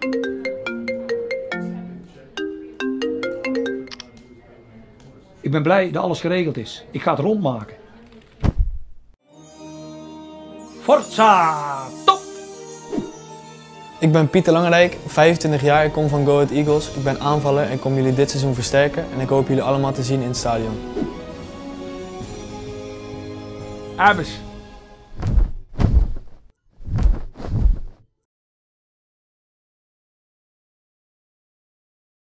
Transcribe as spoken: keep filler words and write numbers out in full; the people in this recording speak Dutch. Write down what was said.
Ik ben blij dat alles geregeld is. Ik ga het rondmaken. Forza! Top! Ik ben Pieter Langerijk, vijfentwintig jaar, ik kom van Go Ahead Eagles. Ik ben aanvaller en kom jullie dit seizoen versterken en ik hoop jullie allemaal te zien in het stadion. Abus.